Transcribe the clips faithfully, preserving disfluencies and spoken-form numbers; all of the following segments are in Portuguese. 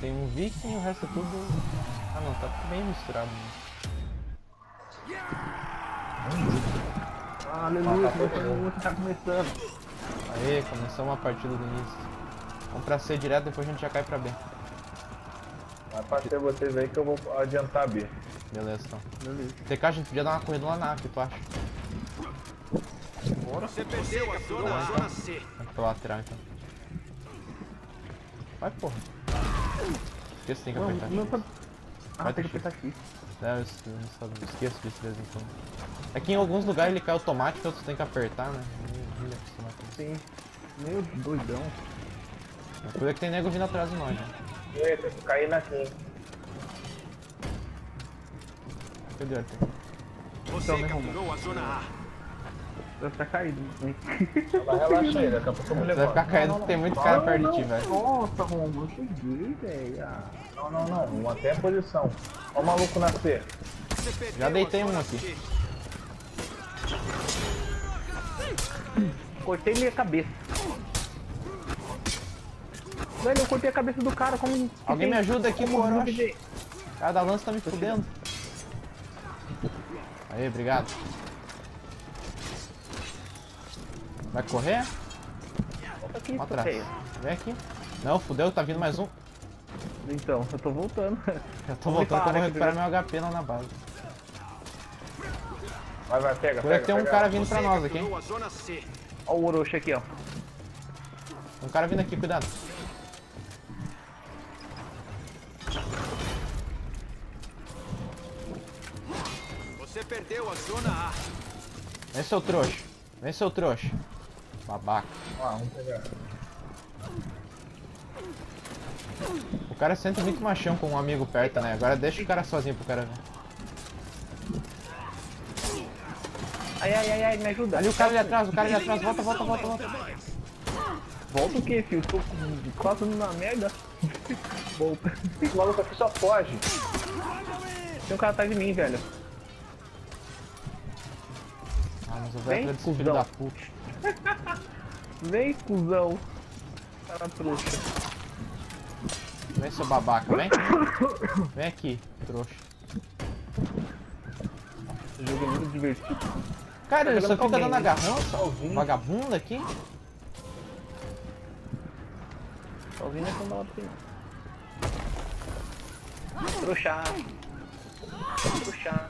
tem um viking e o resto é tudo... Ah não, tá bem misturado. Né? Ah, aleluia, o outro tá começando. Aê, começou uma partida do início. Vamos pra C direto, depois a gente já cai pra B. Vai partir vocês aí que eu vou adiantar B. Beleza, então. Beleza. T K, a gente podia dar uma corrida lá na A, que tu acha? Bora. Você perdeu a zona, a zona C. Vai pra lateral, então. Vai, porra. Esqueci, tem que Não, apertar. não tá... Ah, Vai tem que ter apertar aqui. É, eu es- eu só esqueço disso de vez em quando. É que em alguns lugares ele cai automático, outros tem que apertar, né? Não me acostumar com isso. Sim. Meu doidão. A coisa é que tem nego vindo atrás de nós, né? Eita, eu caí na quinta. Cadê o Arthur? Você Então, né, capturou a zona A. Vai ficar caído. Hein? Mas relaxa aí, daqui a pouco eu me Você vai levanto. ficar caído porque tem muito cara Não, perto não. de ti, velho. Nossa, Romo, eu cheguei, velho. Ah, Não, não, não. Mantém a posição. Ó o maluco na C. Você perdeu Já deitei a zona um aqui. C. cortei minha cabeça. Velho, eu cortei a cabeça do cara como... Alguém me ajuda aqui, como Moroshi. Orochi. O cara da lança tá me fudendo. Aí, obrigado. Vai correr? Volta aqui, Vamos seu atrás. feio. Vem aqui. Não, fudeu, tá vindo mais um. Então, eu tô voltando. Eu tô Vamos voltando que eu parar vou aqui recuperar primeiro. meu H P lá na base. Vai, vai, pega, Por aí pega. tem um pega. cara vindo Você pra nós aqui, hein? capturou a zona C. Ó o Orochi aqui, ó. Um cara vindo aqui, cuidado. Você perdeu a zona A. Vem, seu trouxa. Vem, seu trouxa. Babaca. Ah, vamos pegar. O cara sente muito machão com um amigo perto, né? Agora deixa o cara sozinho pro cara ver. Ai, ai, ai, ai, me ajuda. Ali o cara ali atrás, o cara ali atrás. Volta, volta, volta, volta. Volta o quê, filho? Tô quase na merda. Volta. Esse maluco aqui só foge. Tem um cara atrás de mim, velho. Ah, mas o Vem, velho é desse filho cuzão. da puta. Vem, cuzão. Cara trouxa. Vem, seu babaca, vem. Vem aqui, trouxa. Esse jogo é muito divertido. Cara, ele Tá só jogando fica com dando alguém, né? agarrão, só. Vagabundo aqui. Sozinho é quando dá pra você. Trouxa. Trouxa.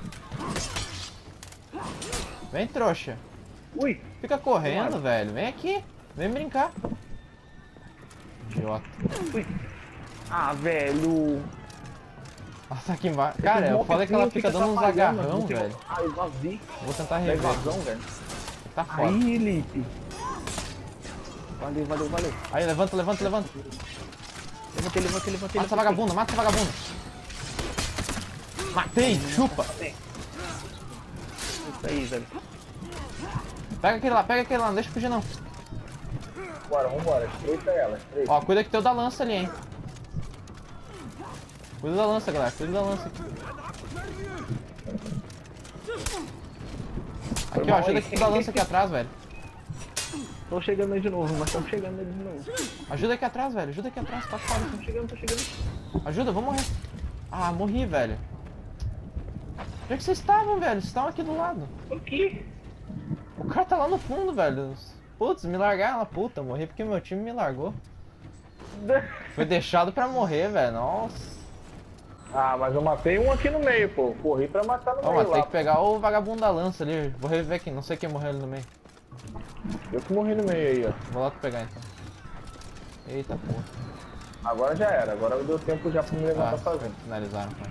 Vem, trouxa. Ui. Fica correndo, velho. Vem aqui. Vem brincar. Idiota. Ui. Ah, velho. Ela tá aqui embaixo. Cara, eu falei que ela fica dando uns agarrão, velho. Ah, eu vazio. Vou tentar Da rever. evasão, velho. Tá foda. Aí, Lipe. Valeu, valeu, valeu. Aí, levanta, levanta, levanta. Levantei, levantei, levantei. Mata essa vagabunda, mata essa vagabunda. Matei, chupa. Isso aí, velho. Pega aquele lá, pega aquele lá, não deixa fugir não. Bora, vambora. Estreita ela, estreita. Ó, cuida que tem o da lança ali, hein. Cuida da lança, galera, cuida da lança aqui. Aqui, ó, ajuda aqui da lança aqui atrás, velho. Tô chegando aí de novo, mas estamos chegando aí de novo. Ajuda aqui atrás, velho, ajuda aqui atrás, tá foda. Tô chegando, tô chegando. Ajuda, vou morrer. Ah, morri, velho. Onde é que vocês estavam, velho? Vocês estavam aqui do lado. Tô aqui. O cara tá lá no fundo, velho. Putz, me largaram lá, puta, eu morri porque meu time me largou. Foi deixado pra morrer, velho, nossa. Ah, mas eu matei um aqui no meio, pô. Corri pra matar no Ó, meio mas lá. tem que pegar o vagabundo da lança ali. Vou reviver aqui, não sei quem morreu ali no meio. Eu que morri no meio aí, ó. Vou lá pegar então. Eita porra. Agora já era. Agora deu tempo já pra me levantar Ah, sozinho. finalizaram, cara.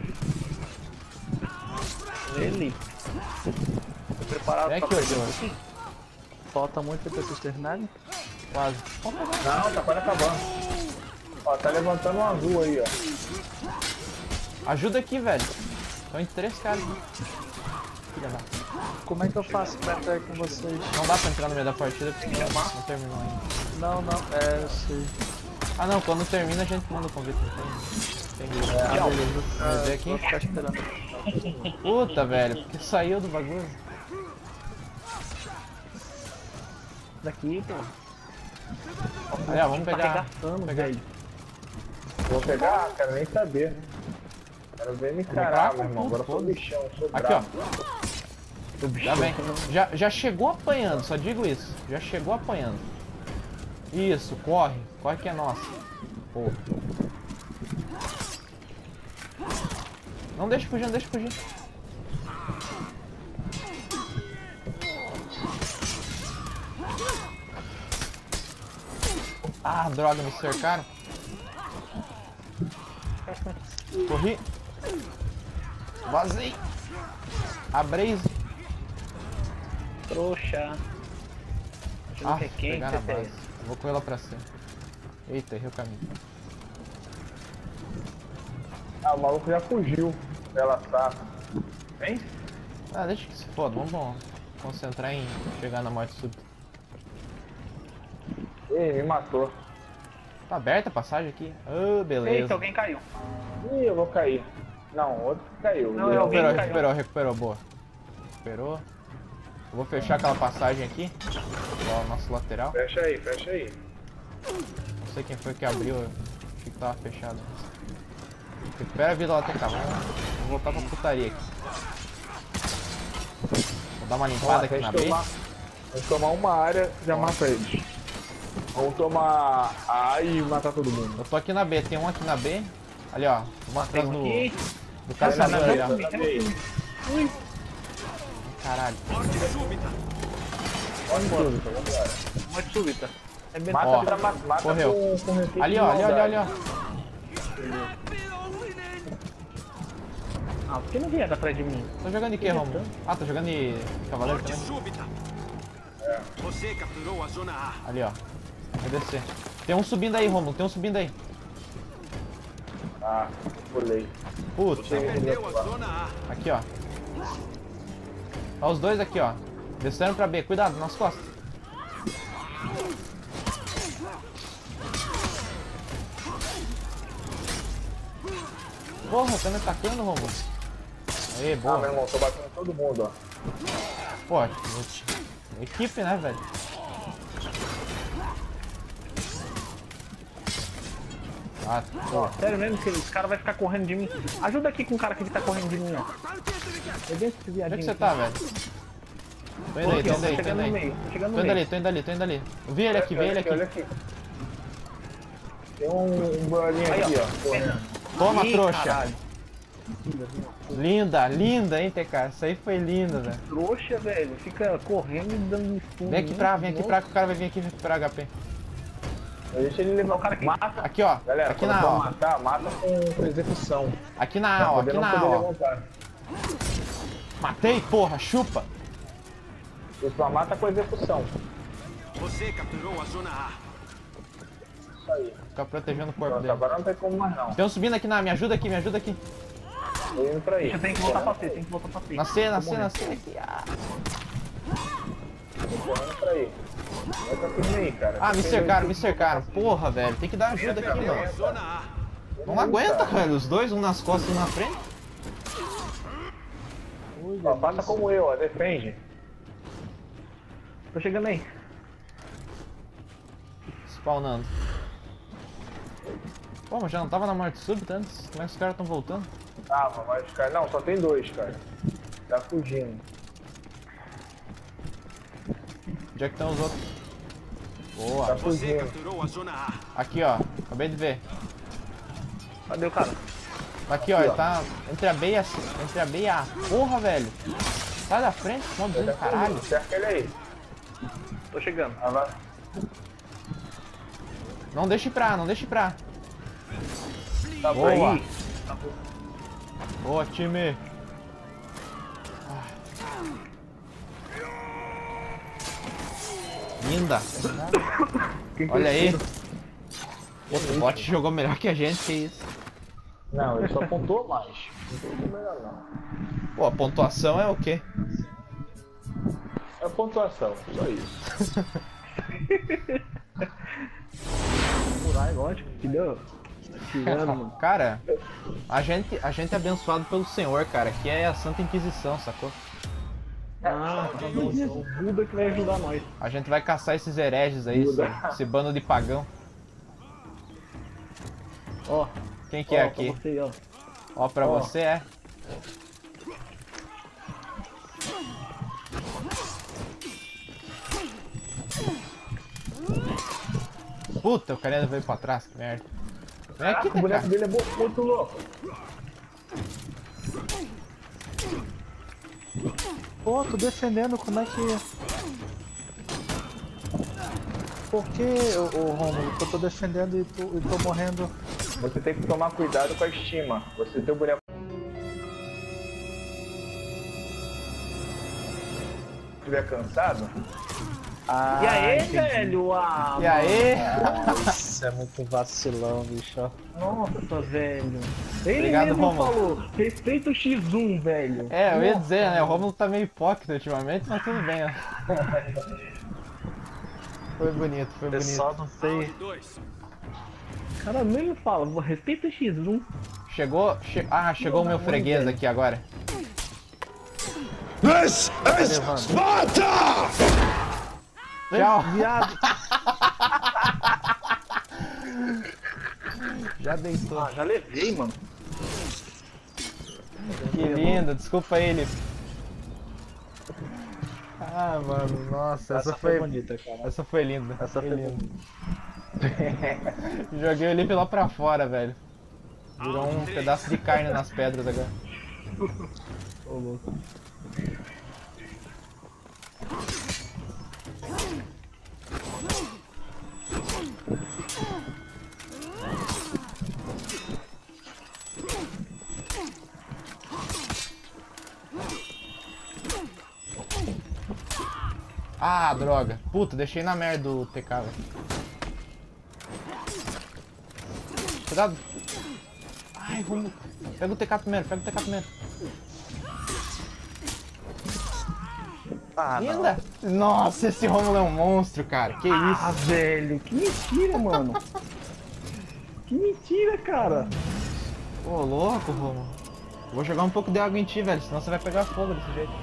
Ele. Tô preparado Vem pra aqui, ô perder. senhor. Falta muito pra vocês terminarem. Quase. Não, tá quase acabando. Ó, tá levantando um azul aí, ó. Ajuda aqui, velho. Estão em três caras aqui. Filha da... Como é que eu faço pra entrar com vocês? Não dá pra entrar no meio da partida porque não, não terminou ainda. Não, não, é, eu sei. Ah não, quando termina a gente manda o convite. Tem, tem que... Ah, beleza. Vamos ver Ah, aqui. vou ficar esperando. Puta, velho, porque saiu do bagulho. Daqui, pô. Aí, ó, vamos Tá pegar. arregaçando, pegar. velho. Vou pegar, quero nem saber. Quero ver me encarar, meu irmão. Agora eu sou bichão, eu sou Aqui, bravo. ó. Já vem. Já, já chegou apanhando, só digo isso. Já chegou apanhando. Isso, corre. Corre que é nossa. Pô. Não deixa fugir, não deixa fugir. Ah, droga, me cercaram. Corri. Vazei. A Braze. Trouxa. Achando Ah, que é quente, pegar na é base. Vou com ela pra cima. Eita, errei o caminho. Ah, o maluco já fugiu. Ela sabe. Vem? Ah, deixa que se foda. Vamos, vamos concentrar em chegar na morte súbita. Ih, me matou. Tá aberta a passagem aqui? Ah, beleza. Eita, alguém caiu. Ih, eu vou cair. Não, outro que caiu. Não, Eu- eu- alguém Recuperou, caiu. recuperou, recuperou, boa. Recuperou. Eu vou fechar aquela passagem aqui. Ó, o nosso lateral. Fecha aí, fecha aí. Não sei quem foi que abriu. Eu achei que tava fechado. Recupera a vida lá, T K. Vamos, vamos voltar pra putaria aqui. Vou dar uma limpada Ó, aqui na deixa eu B. tomar, deixa eu tomar uma área, já mata eles. Vamos tomar a A e matar todo mundo. Eu tô aqui na B, tem um aqui na B. Ali, ó. Um atrás do, Aqui. do caçador ali, ó. Ui. Caralho. Morte súbita. Pode tudo, vambora. Morte súbita. É bem Mata Ó, pra matar. Mata correu. com, com refém Ali, de ó, ali, ali, ali, maldade. ó. Ah, por que não vieram atrás de mim? Tô jogando de que, Romulo? Ah, tô jogando de cavaleiro Morte também. súbita. Você capturou a zona A. Ali, ó. Vai descer. Tem um subindo aí, Romulo. Tem um subindo aí. Ah, pulei. Puta. Você perdeu a zona A. Aqui, ó. Ó os dois aqui, ó. Descendo pra B. Cuidado, nas costas. Porra, tá me atacando, Romulo. Aê, Ah, meu boa. irmão, tô batendo todo mundo, ó. Pô, equipe, né, velho? Ah, pô. Sério mesmo que os caras vão ficar correndo de mim. Ajuda aqui com o cara que tá correndo de mim, ó. Eu deixo esse Onde viadinho. é que você aqui. tá, velho? Tô indo aí, Aqui, tô ó, indo aí, tô chegando indo no aí. meio. Chegando Tô no indo meio. ali, tô indo ali, tô indo ali. Eu vi ele aqui, vi ele aqui. Olha aqui. Tem um, um bolinho Aí, aqui, ó. ó. correndo. Toma, Ih, trouxa. caralho. Linda, linda, hein, T K? Isso aí foi linda, velho. Trouxa, velho. Fica correndo e dando stun. Vem aqui pra, vem aqui pra que o cara vai vir aqui recuperar H P. Deixa ele levar O cara aqui. Mata. Aqui, ó. Galera, Aqui quando na for A, ó. matar, mata com, com execução. Aqui na Pra A, ó. poder Aqui não na A, poder ó. levantar. Matei, porra, chupa. Isso só mata com execução. Você capturou a zona A. Isso aí. Fica protegendo o corpo Pronto, dele. agora não tem como mais não. Tem um subindo aqui na A. Me ajuda aqui, me ajuda aqui. Tô indo pra aí. Eu tenho que voltar pra C, tem que voltar pra C. Na C, na Tô C, morrendo. na C. Aqui, ah. Tô correndo pra aí. Vai tá firme aí, cara. Ah, me Tem cercaram, me dois- cercaram. Porra, velho. Tem que dar ajuda aqui, Perdeu a mano. zona A. Não aguenta, velho. Os dois, um nas costas e um na frente. Ó, faça como eu, ó. Defende. Tô chegando aí. Spawnando. Pô, mas já não tava na morte súbita antes? Como é que os caras tão voltando? Ah, mas cara. Não, só tem dois, cara. Tá fugindo. Onde é que estão os outros? Boa. Tá Você fugindo. capturou a zona A. Aqui, ó. Acabei de ver. Cadê o cara? Tá aqui, ó. Ele tá entre a B e a C. Entre a B e a A. Porra, velho. Sai da frente, maldito do caralho. Cerca ele aí. Tô chegando. Ah, vai. Não deixe ir pra A, não deixe ir pra A. Tá Boa. bom. Aí. Boa, time. Linda. Olha aí. Outro bot jogou melhor que a gente, que isso. Não, ele só pontuou mais. Não pontuou melhor não. Pô, a pontuação é o quê? É pontuação, só isso. Murai, lógico. Que deu? Tirando, mano. Cara, a gente, a gente é abençoado pelo Senhor, cara, que é a Santa Inquisição, sacou? Ah, tá bom. O Buda que vai ajudar nós. A gente vai caçar esses hereges aí, esse, esse bando de pagão. Ó, Quem que é Ó, aqui? pra você, ó. Ó, pra Ó. você é. Puta, o carinha veio pra trás, que merda. Vem aqui, O boneco cara. dele é bo- muito louco. Pô, tô defendendo, como é que... Por que, ô, ô Romulo, que eu tô defendendo e tô, e tô morrendo? Você tem que tomar cuidado com a estima. Você tem o boneco. Se estiver cansado, Ah, E aí, entendi. velho? Ah, E aí? Isso é muito vacilão, bicho. ó. Nossa, velho. Ele Obrigado, mesmo Romulo. falou, respeita o X um, velho. É, eu ia Nossa, dizer, né? O Romulo tá meio hipócrita ultimamente, mas tudo bem, ó. Foi bonito, foi Eu bonito. só não sei. dois. O cara mesmo fala, respeita o X um. Chegou. Che... Ah, chegou o meu freguês aqui agora. This is levando. Sparta! Tchau. Viado. Já deitou. Ah, já levei, mano. Que lindo, desculpa aí, Lipe. Ah, mano, nossa, essa, Essa foi foi. bonita, cara. Essa foi linda. Essa foi linda. Joguei o Lipe lá pra fora, velho. Virou um pedaço de carne nas pedras agora. Ô, louco. Ah, droga. Puta, deixei na merda do T K, velho. Cuidado. Ai, vamos. Pega o T K primeiro, pega o T K primeiro. Ah, não. Linda! Nossa, esse Romulo é um monstro, cara. Que Ah, isso? velho, que mentira, mano. Que mentira, cara. Ô, louco, Romulo. Vou jogar um pouco de água em ti, velho, senão você vai pegar fogo desse jeito.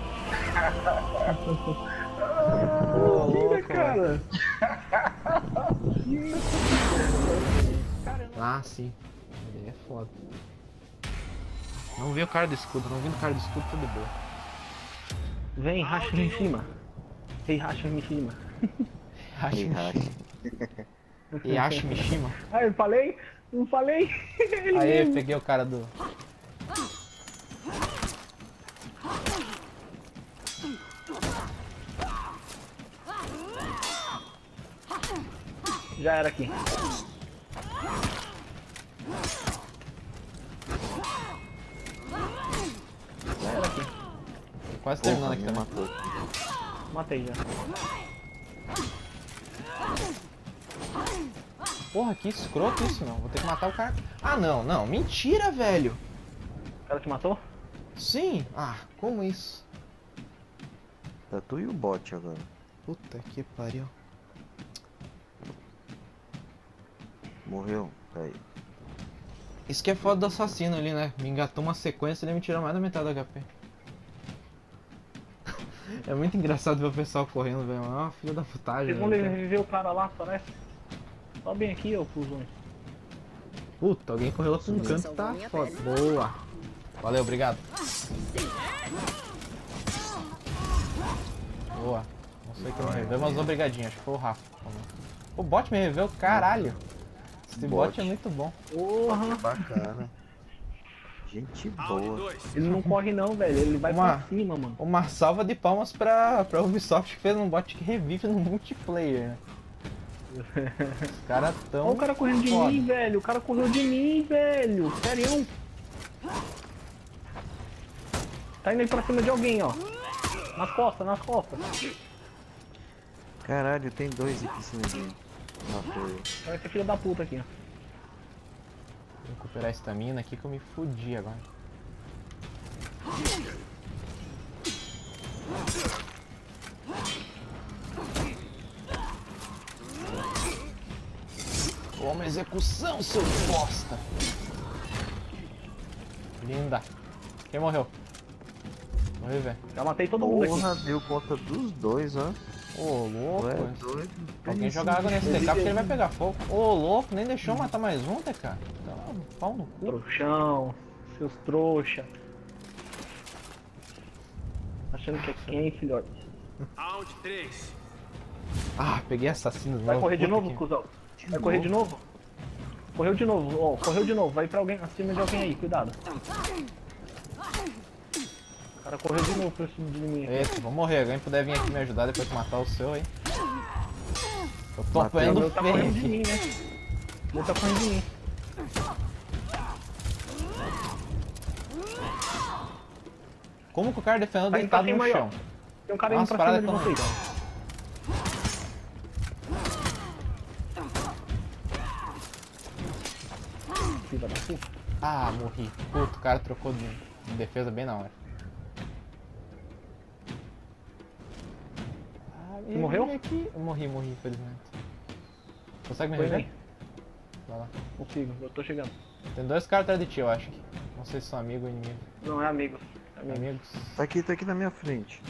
Ô, Mentira, louco, cara. Ah, sim. Ele é foda. Não vi o cara do escudo, não vi o cara do escudo, tudo boa. Vem, racha em cima. Ei, racha em cima. Hashi Mishima. Yashi Mishima. Ah, eu falei? Não falei? Ele Aí, mesmo. peguei o cara do... Já era aqui. Já era aqui. Quase terminando aqui também. Matei já. Porra, que escroto isso, não. Vou ter que matar o cara. Ah, não, não. Mentira, velho. O cara te matou? Sim. Ah, como isso? Tá tu e o bot agora. Puta que pariu. Morreu? Tá aí. Isso que é foda do assassino ali, né? Me engatou uma sequência e ele me tirou mais da metade do H P. É muito engraçado ver o pessoal correndo, velho. É uma filha da putagem. Vocês vão velho. reviver o cara lá, parece? Só bem aqui, ô fusões. Puta, alguém correu lá pra um Você canto, salvou tá minha foda. pele. Boa. Valeu, obrigado. Boa. Não sei quem me reveu, mas obrigadinho. Acho que foi o Rafa. O bot me reveu, caralho. Esse bot, Bot. é muito bom. Porra! Bacana. Gente Round boa. dois. Ele não corre não, velho. Ele vai Uma- pra cima, mano. Uma salva de palmas pra, pra Ubisoft que fez um bot que revive no multiplayer, né? Os caras tão. Olha o cara correndo de foda. mim, velho. O cara correu de mim, velho. Sério. Tá indo aí pra cima de alguém, ó. Nas costas, nas costas. Caralho, tem dois aqui em cima de mim. Matou eu. Olha esse filho da puta aqui, ó. Vou recuperar a estamina aqui que eu me fudi agora. Toma execução, seu bosta! Linda! Quem morreu? Morreu Aí, velho. Já matei todo mundo aqui. Porra, deu conta dos dois, ó. Ô, louco. Ué, esse- doido. Alguém joga água nesse T K porque ele vai pegar fogo. Ô, louco, nem deixou matar mais um, T K. Então, pau no cu. Trouxão, seus trouxa. Achando que é quem, filhote? Round três. Ah, peguei assassinos Vai novos, correr de puta novo, que- cuzão? Vai correr de novo? Correu de novo, ó, correu de novo. Vai pra alguém, acima de alguém aí, cuidado. O cara correu de novo pra cima de mim. Eita, vou morrer. Alguém puder vir aqui me ajudar depois de matar o seu aí. Eu tô O apanhando meu tá feio correndo de aqui. mim, né? O meu tá correndo de mim. Como que o cara defendendo Tá indo pra deitado no cima aí, ó. chão? Tem um cara indo Nossa, pra cima de parada que eu vocês. Filha da puta. Ah, morri. Puta, o cara trocou de de defesa bem na hora. Ah, ele morreu? veio Aqui. Eu morri, morri, infelizmente. Consegue me Foi rever? bem. Vai lá. Consigo, eu tô chegando. Tem dois caras atrás de ti, eu acho. Não sei se são amigos ou inimigos. Não, é amigo. É amigo. Amigos. Tá aqui, tá aqui na minha frente.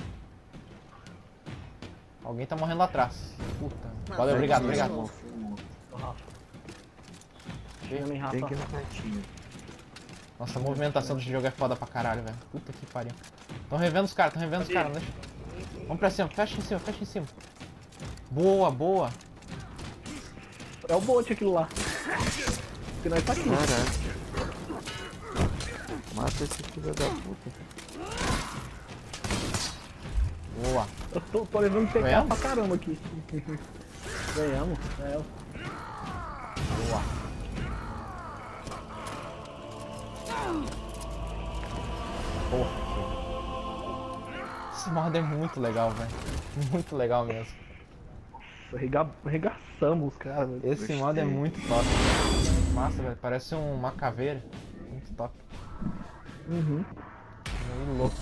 Alguém tá morrendo lá atrás. Puta. Valeu, obrigado, obrigado. Ô, Rafa. Chegando em Rafa. Tem que ir no cantinho. Nossa, a movimentação desse jogo é foda pra caralho, velho. Puta que pariu. Tão revendo os caras, tão revendo os caras, não deixa. Vamos pra cima, fecha em cima, fecha em cima. Boa, boa. É o bot aquilo lá. Porque nós tá aqui. Caraca. Mata esse filho da puta. Boa. Eu tô, tô levando T K Ganhamos? pra caramba aqui. Ganhamos, ganhamos. Boa. Porra. Esse modo é muito legal, velho. Muito legal mesmo. Arrega... Arregaçamos os caras. velho. Esse Gostei. modo é muito top. Massa, velho. Parece um- uma caveira. Muito top. Uhum. Muito louco.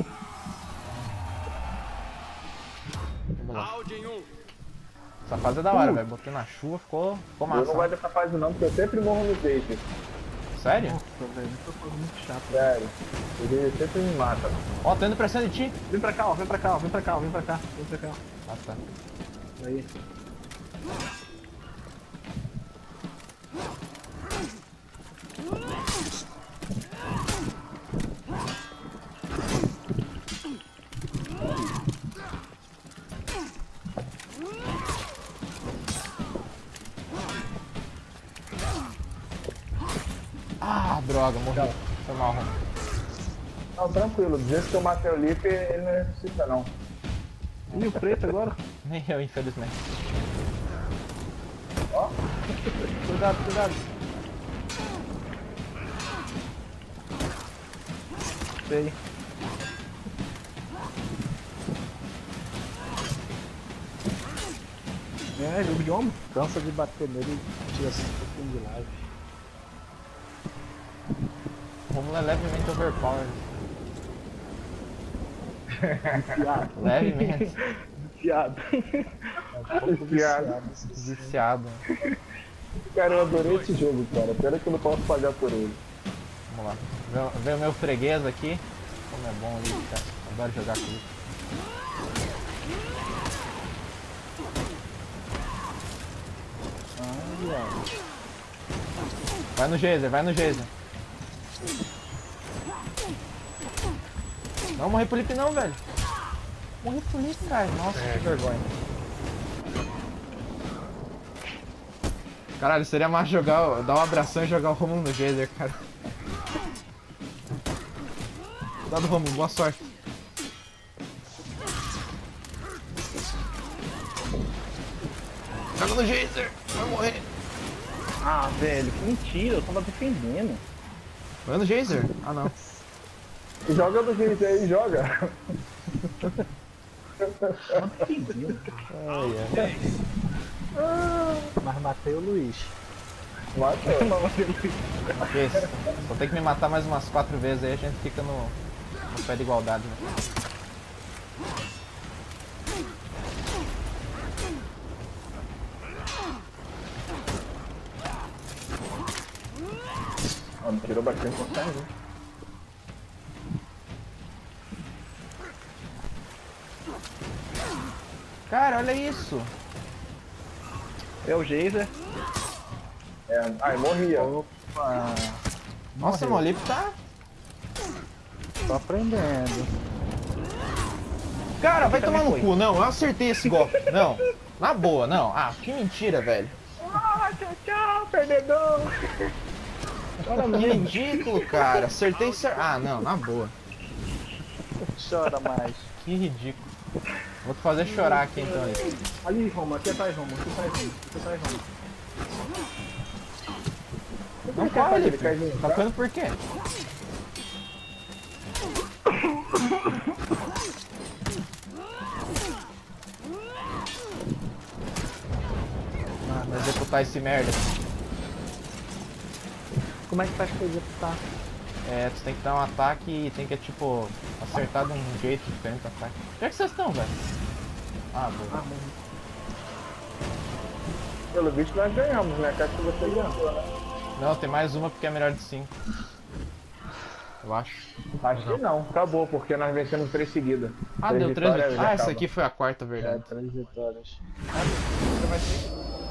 Vamos lá. Round em um. Essa fase é da hora, velho. Botei na chuva, ficou, ficou Eu não massa. gosto dessa fase não, porque eu sempre morro no date. Sério? Nossa, velho, essa coisa muito chata. Sério. Ele sempre me mata. Ó, tô indo pra cima de ti. Vem pra cá, ó, vem pra cá, ó, vem pra cá, ó, vem pra cá, vem pra cá. Ah, tá. Aí. Ah, droga, morri. Foi mal, Ron. Não, tranquilo. Do jeito que eu matei o Lipe, ele não ressuscita não. E o preto agora? Nem eu, infelizmente. Ó. Cuidado, cuidado. Sei. É, jogo de homem. Cansa de bater nele e tira assim um pouquinho de live. Romulo é levemente overpowered. Piado. Levemente. Piado. É um pouco Piada. viciado. esses- Viciado. Cara, eu adorei esse jogo, cara. Pena que eu não posso pagar por ele. Vamos lá. Vê- Vê o meu freguês aqui. Como é bom ali, cara. Adoro jogar com ele. Vai no geyser, vai no geyser. Não morri pro Lipe não, velho. Morri pro Lipe, cara. Nossa, que vergonha. Caralho, seria mais jogar, dar um abração e jogar o Romulo no geyser, cara. Cuidado, Romulo, boa sorte. Joga no geyser, vai morrer. Ah, velho, que mentira, eu tava defendendo. Vai no geyser? Ah, não. Joga do jeito aí, joga. Ai, ai. Mas matei o Luiz. Mata. Esse. Só tem que me matar mais umas quatro vezes aí, a gente fica no, no pé de igualdade, né? Mano, tirou bastante vantagem. Cara, olha isso. É o Geyser. É, ai, morria. Opa. Nossa, Morreu. Molip tá... Tô aprendendo. Cara, vai tomar no foi. cu. Não, eu acertei esse golpe. Não. Na boa, não. Ah, que mentira, velho. Ah, tchau, tchau, perdedor. Que ridículo, cara. Acertei cer... Ah, não, na boa. Chora mais. Que ridículo. Vou te fazer chorar aqui então. Aí. Ali, Roma, aqui atrás, Roma, aqui atrás, Roma, aqui atrás, Roma. Não corre, Lipe. Tá correndo por quê? Ah, vou executar esse merda. Como é que faz pra executar? É, você tem que dar um ataque e tem que, tipo, acertar de um jeito diferente o ataque. Onde é que vocês estão, velho? Ah, boa. Pelo visto nós ganhamos, né? Quero que você ganhou, né? Não, tem mais uma porque é melhor de cinco. Eu acho. Acho que não, acabou, porque nós vencemos três seguidas. Ah, deu três vitórias, vitórias. já Ah, essa acaba. aqui foi a quarta, É, verdade. três vitórias. Você vai ter.